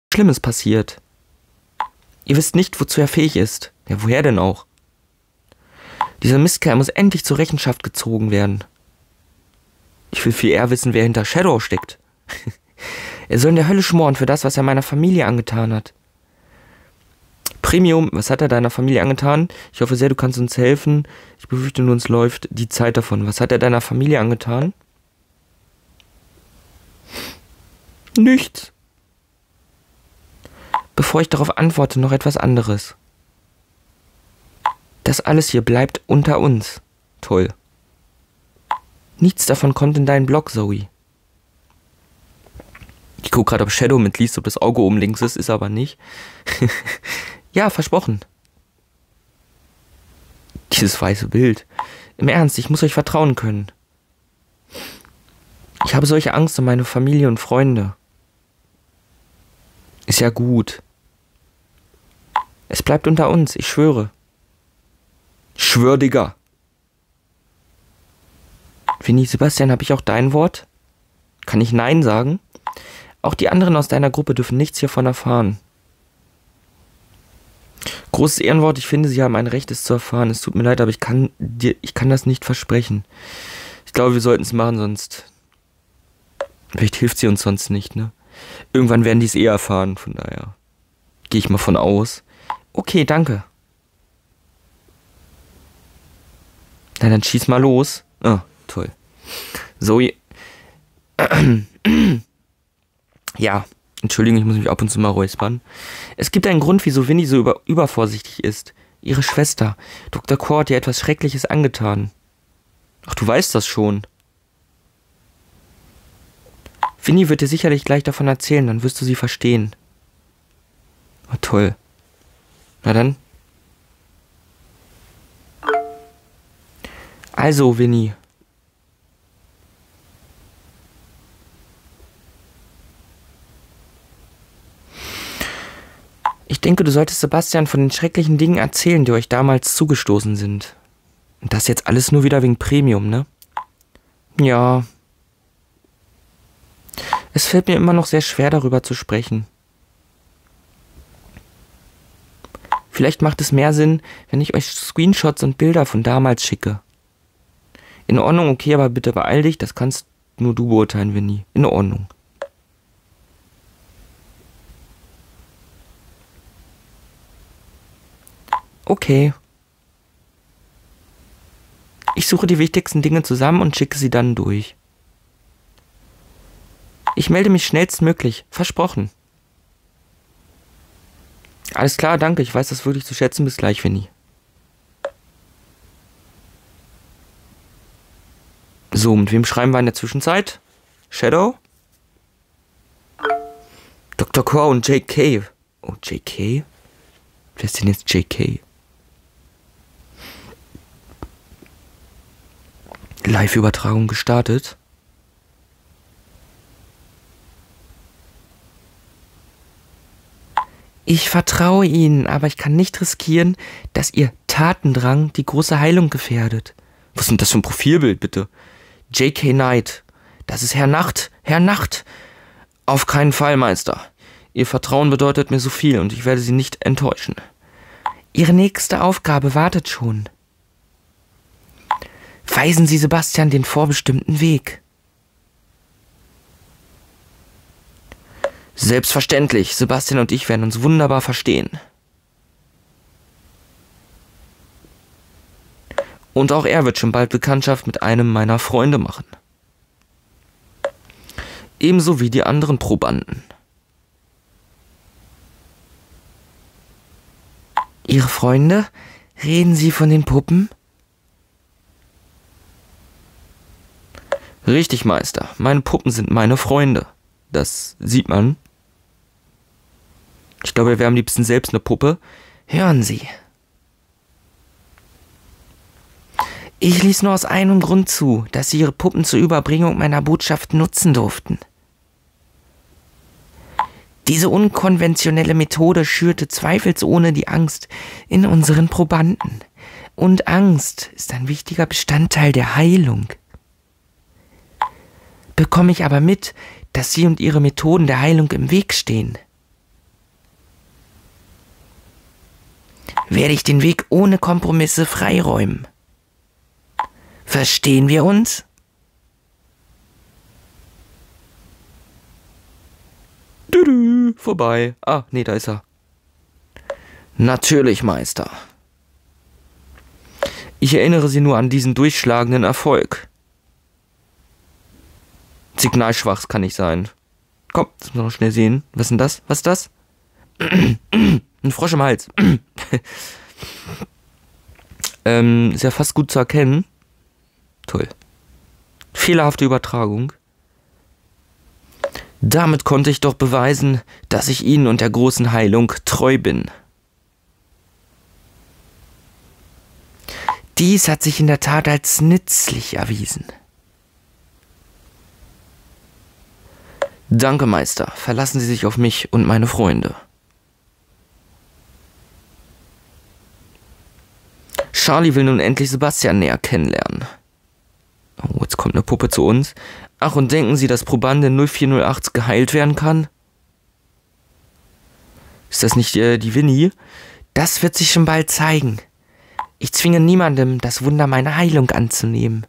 Schlimmes passiert. Ihr wisst nicht, wozu er fähig ist. Ja, woher denn auch? Dieser Mistkerl muss endlich zur Rechenschaft gezogen werden. Ich will viel eher wissen, wer hinter Shadow steckt. Er soll in der Hölle schmoren für das, was er meiner Familie angetan hat. Premium, was hat er deiner Familie angetan? Ich hoffe sehr, du kannst uns helfen. Ich befürchte nur, uns läuft die Zeit davon. Was hat er deiner Familie angetan? Nichts. Bevor ich darauf antworte, noch etwas anderes. Das alles hier bleibt unter uns. Toll. Nichts davon kommt in deinen Blog, Zoe. Ich gucke gerade, ob Shadow mitliest, ob das Auge oben links ist aber nicht. Ja, versprochen. Dieses weiße Bild. Im Ernst, ich muss euch vertrauen können. Ich habe solche Angst um meine Familie und Freunde. Ist ja gut. Es bleibt unter uns, ich schwöre. Schwör, Digga. Vinny, Sebastian, habe ich auch dein Wort? Kann ich Nein sagen? Auch die anderen aus deiner Gruppe dürfen nichts hiervon erfahren. Großes Ehrenwort, ich finde, sie haben ein Recht, es zu erfahren. Es tut mir leid, aber ich kann das nicht versprechen. Ich glaube, wir sollten es machen, sonst... Vielleicht hilft sie uns sonst nicht, ne? Irgendwann werden die es erfahren, von daher gehe ich mal von aus. Okay, danke. Na, dann schieß mal los. Ah, toll. Zoe. Ja, Entschuldigung, ich muss mich ab und zu mal räuspern. Es gibt einen Grund, wieso Vinny so übervorsichtig ist. Ihre Schwester, Dr. Core, hat ihr etwas Schreckliches angetan. Ach, du weißt das schon. Vinny wird dir sicherlich gleich davon erzählen, dann wirst du sie verstehen. Oh, toll. Na dann. Also, Vinny. Ich denke, du solltest Sebastian von den schrecklichen Dingen erzählen, die euch damals zugestoßen sind. Und das jetzt alles nur wieder wegen Premium, ne? Ja. Es fällt mir immer noch sehr schwer, darüber zu sprechen. Vielleicht macht es mehr Sinn, wenn ich euch Screenshots und Bilder von damals schicke. In Ordnung, okay, aber bitte beeil dich, das kannst nur du beurteilen, Vinny. In Ordnung. Okay. Ich suche die wichtigsten Dinge zusammen und schicke sie dann durch. Ich melde mich schnellstmöglich. Versprochen. Alles klar, danke. Ich weiß das wirklich zu schätzen. Bis gleich, Vinny. So, mit wem schreiben wir in der Zwischenzeit? Shadow? Dr. Core und JK. Oh, JK? Wer ist denn jetzt JK? Live-Übertragung gestartet. Ich vertraue Ihnen, aber ich kann nicht riskieren, dass Ihr Tatendrang die große Heilung gefährdet. Was ist denn das für ein Profilbild, bitte? J.K. Knight. Das ist Herr Nacht. Herr Nacht. Auf keinen Fall, Meister. Ihr Vertrauen bedeutet mir so viel und ich werde Sie nicht enttäuschen. Ihre nächste Aufgabe wartet schon. Weisen Sie Sebastian den vorbestimmten Weg. Selbstverständlich, Sebastian und ich werden uns wunderbar verstehen. Und auch er wird schon bald Bekanntschaft mit einem meiner Freunde machen. Ebenso wie die anderen Probanden. Ihre Freunde? Reden Sie von den Puppen? Richtig, Meister. Meine Puppen sind meine Freunde. Das sieht man. Ich glaube, er wäre am liebsten selbst eine Puppe. Hören Sie. Ich ließ nur aus einem Grund zu, dass Sie Ihre Puppen zur Überbringung meiner Botschaft nutzen durften. Diese unkonventionelle Methode schürte zweifelsohne die Angst in unseren Probanden. Und Angst ist ein wichtiger Bestandteil der Heilung. Bekomme ich aber mit, dass Sie und Ihre Methoden der Heilung im Weg stehen. werde ich den Weg ohne Kompromisse freiräumen. Verstehen wir uns? Vorbei. Ah, nee, da ist er. Natürlich, Meister. Ich erinnere Sie nur an diesen durchschlagenden Erfolg. Signalschwach kann nicht sein. Komm, das müssen wir noch schnell sehen. Was ist denn das? Was ist das? Ein Frosch im Hals. Ist ja fast gut zu erkennen. Toll. Fehlerhafte Übertragung. Damit konnte ich doch beweisen, dass ich Ihnen und der großen Heilung treu bin. Dies hat sich in der Tat als nützlich erwiesen. Danke, Meister. Verlassen Sie sich auf mich und meine Freunde. Charlie will nun endlich Sebastian näher kennenlernen. Oh, jetzt kommt eine Puppe zu uns. Ach, und denken Sie, dass Probande 0408 geheilt werden kann? Ist das nicht die Winnie? Das wird sich schon bald zeigen. Ich zwinge niemandem, das Wunder meiner Heilung anzunehmen.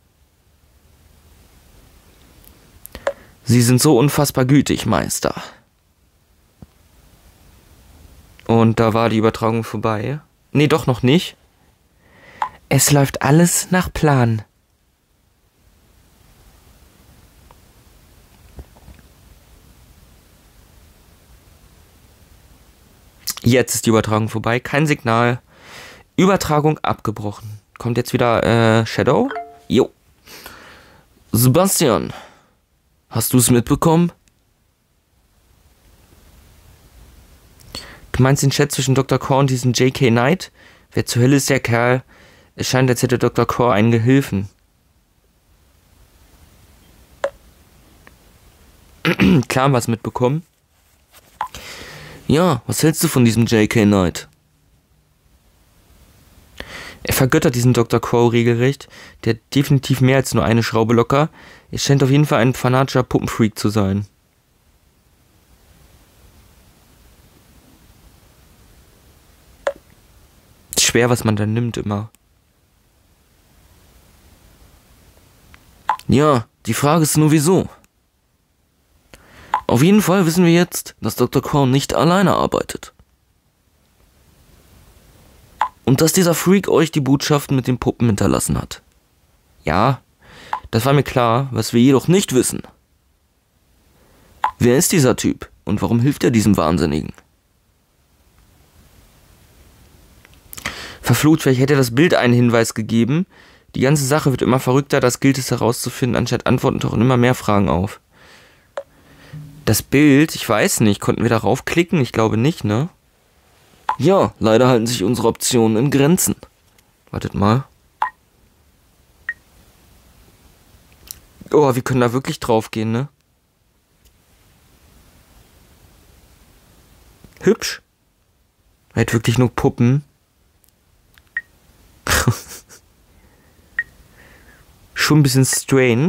Sie sind so unfassbar gütig, Meister. Und da war die Übertragung vorbei. Nee, doch noch nicht. Es läuft alles nach Plan. Jetzt ist die Übertragung vorbei. Kein Signal. Übertragung abgebrochen. Kommt jetzt wieder Shadow? Jo. Sebastian, hast du es mitbekommen? Du meinst den Chat zwischen Dr. Core und diesem J.K. Knight? Wer zur Hölle ist der Kerl? Es scheint, als hätte Dr. Core einen Gehilfen. Klar haben wir es mitbekommen. Ja, was hältst du von diesem J.K. Knight? Er vergöttert diesen Dr. Crow regelrecht. Der hat definitiv mehr als nur eine Schraube locker. Er scheint auf jeden Fall ein fanatischer Puppenfreak zu sein. Schwer, was man da nimmt immer. Ja, die Frage ist nur wieso. Auf jeden Fall wissen wir jetzt, dass Dr. Crow nicht alleine arbeitet. Und dass dieser Freak euch die Botschaften mit den Puppen hinterlassen hat. Ja, das war mir klar, was wir jedoch nicht wissen. Wer ist dieser Typ und warum hilft er diesem Wahnsinnigen? Verflucht, vielleicht hätte das Bild einen Hinweis gegeben. Die ganze Sache wird immer verrückter, das gilt es herauszufinden, anstatt Antworten tauchen immer mehr Fragen auf. Das Bild, ich weiß nicht, konnten wir darauf klicken? Ich glaube nicht, ne? Ja, leider halten sich unsere Optionen in Grenzen. Wartet mal. Oh, wir können da wirklich drauf gehen, ne? Hübsch. Er hat wirklich nur Puppen. Schon ein bisschen strange.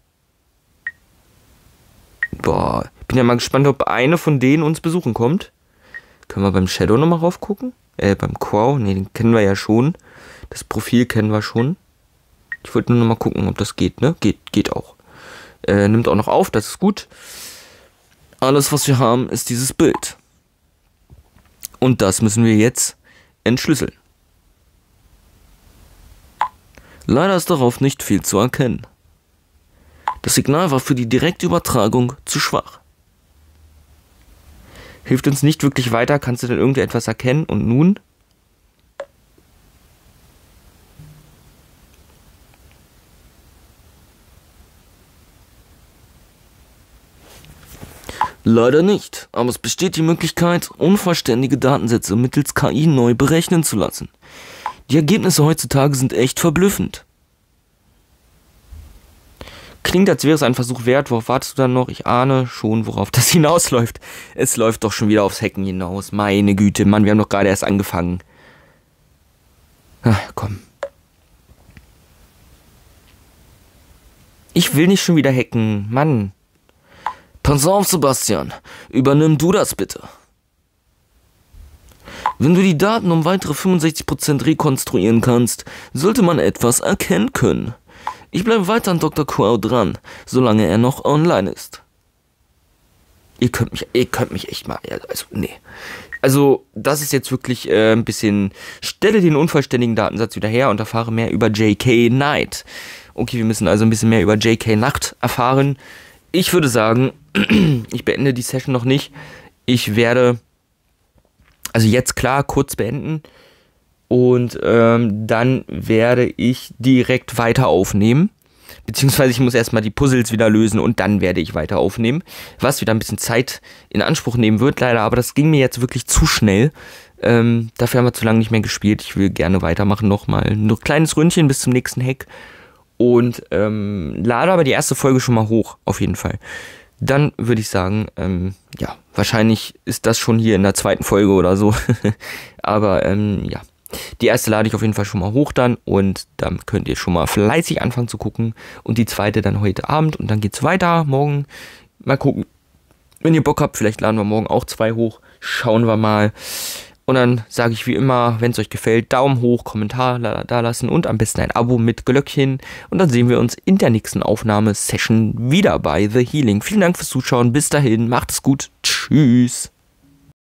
Boah, ich bin ja mal gespannt, ob eine von denen uns besuchen kommt. Können wir beim Shadow nochmal raufgucken? Beim Crow? Ne, den kennen wir ja schon. Das Profil kennen wir schon. Ich wollte nur nochmal gucken, ob das geht, ne? Geht auch. Nimmt auch noch auf, das ist gut. Alles, was wir haben, ist dieses Bild. Und das müssen wir jetzt entschlüsseln. Leider ist darauf nicht viel zu erkennen. Das Signal war für die direkte Übertragung zu schwach. Hilft uns nicht wirklich weiter. Kannst du denn irgendwie etwas erkennen? Und nun? Leider nicht, aber es besteht die Möglichkeit, unvollständige Datensätze mittels KI neu berechnen zu lassen. Die Ergebnisse heutzutage sind echt verblüffend. Klingt, als wäre es ein Versuch wert. Worauf wartest du dann noch? Ich ahne schon, worauf das hinausläuft. Es läuft doch schon wieder aufs Hacken hinaus. Meine Güte, Mann, wir haben doch gerade erst angefangen. Ach, komm. Ich will nicht schon wieder hacken, Mann. Pass auf, Sebastian. Übernimm du das bitte. Wenn du die Daten um weitere 65% rekonstruieren kannst, sollte man etwas erkennen können. Ich bleibe weiter an Dr. Quo dran, solange er noch online ist. Ihr könnt mich echt mal, also, nee. Also, das ist jetzt wirklich ein bisschen, stelle den unvollständigen Datensatz wieder her und erfahre mehr über J.K. Knight. Okay, wir müssen also ein bisschen mehr über J.K. Nacht erfahren. Ich würde sagen, ich beende die Session noch nicht. Ich werde, also jetzt klar, kurz beenden. Und dann werde ich direkt weiter aufnehmen. Beziehungsweise ich muss erstmal die Puzzles wieder lösen und dann werde ich weiter aufnehmen. Was wieder ein bisschen Zeit in Anspruch nehmen wird, leider. Aber das ging mir jetzt wirklich zu schnell. Dafür haben wir zu lange nicht mehr gespielt. Ich will gerne weitermachen nochmal. Nur ein kleines Ründchen bis zum nächsten Hack. Und lade aber die erste Folge schon mal hoch, auf jeden Fall. Dann würde ich sagen, ja, wahrscheinlich ist das schon hier in der zweiten Folge oder so. Aber ja. Die erste lade ich auf jeden Fall schon mal hoch dann und dann könnt ihr schon mal fleißig anfangen zu gucken und die zweite dann heute Abend und dann geht's weiter morgen. Mal gucken, wenn ihr Bock habt, vielleicht laden wir morgen auch 2 hoch, schauen wir mal. Und dann sage ich wie immer, wenn es euch gefällt, Daumen hoch, Kommentar da lassen und am besten ein Abo mit Glöckchen und dann sehen wir uns in der nächsten Aufnahmesession wieder bei The Healing. Vielen Dank fürs Zuschauen, bis dahin, macht es gut, tschüss.